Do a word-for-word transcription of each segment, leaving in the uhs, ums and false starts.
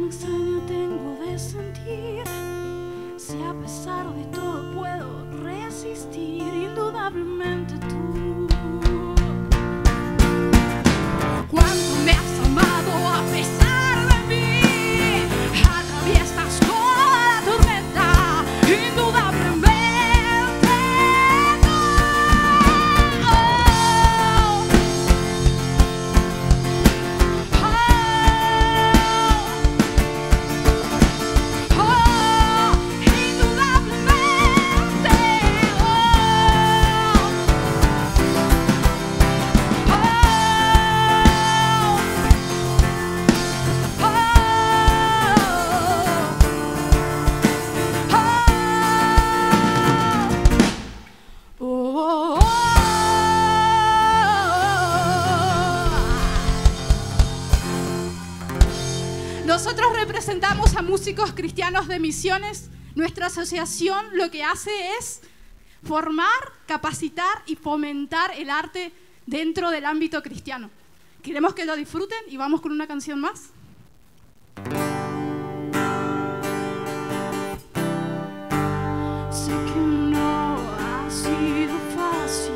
extraño tengo de sentir, si a pesar de todo puedo resistir, indudablemente tú. Cuánto me has amado a pesar de mí, atraviesas toda la tormenta, indudablemente. Nosotros representamos a músicos cristianos de misiones. Nuestra asociación lo que hace es formar, capacitar y fomentar el arte dentro del ámbito cristiano. Queremos que lo disfruten y vamos con una canción más. Sé que no ha sido fácil.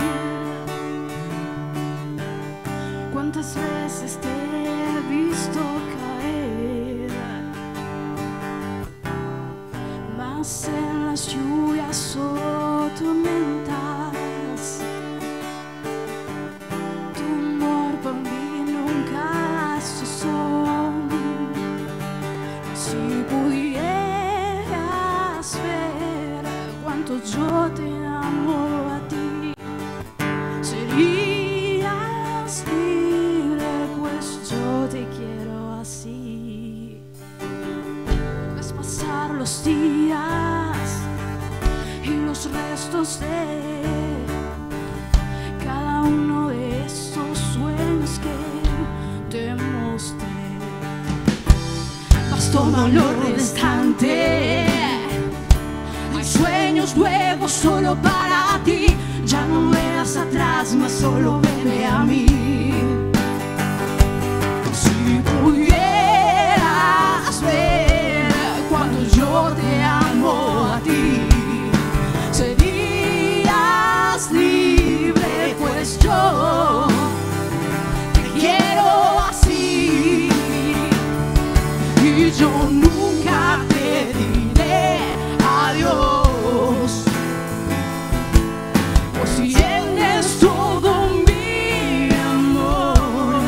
¿Cuántas veces te he visto caer? Más en las lluvias o tormentas, tu amor por mí nunca cesó. Si pudieras ver cuánto yo te amo a ti, serías libre, pues yo te quiero así. Ves pasar los días y los restos de cada uno de esos sueños que te mostré. Mas toma lo restante. Hay sueños nuevos solo para ti. Ya no veas atrás, más solo veme a mí. Si pudieras ver cuando yo te amo a ti, serías libre, pues yo te quiero así. Y yo nunca te diré adiós, pues si eres todo mi amor.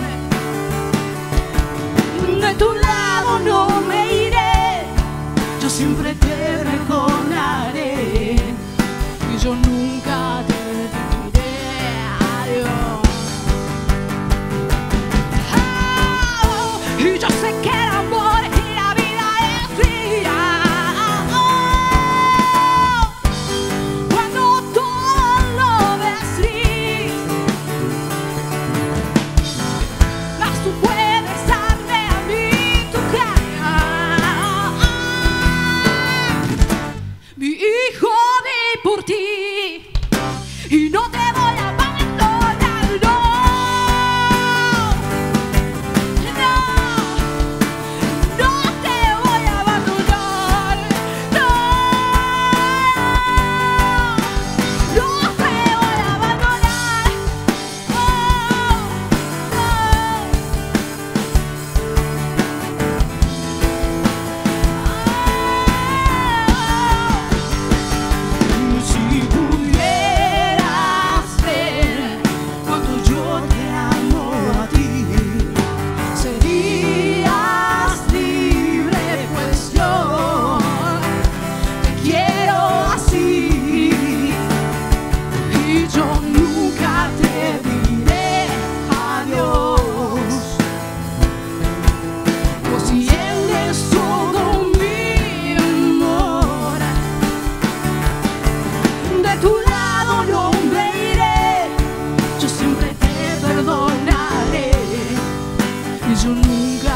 De tu lado no me iré, yo siempre te recordaré. Y yo nunca te diré adiós. Oh, y yo sé que el amor y la vida es real. Oh, cuando todo lo ves gris, mas tú puedes darme a mí tu cara. Mi hijo di por ti y no te voy a abandonar, no, no, no te voy a abandonar, no, no te voy a abandonar, oh, oh. Si pudieras ver cuánto yo te amo a ti, serías libre, pues yo te quiero así. Y yo nunca te diré adiós, pues si eres todo mi amor. De tu lado no me iré, yo siempre te perdonaré. Y yo nunca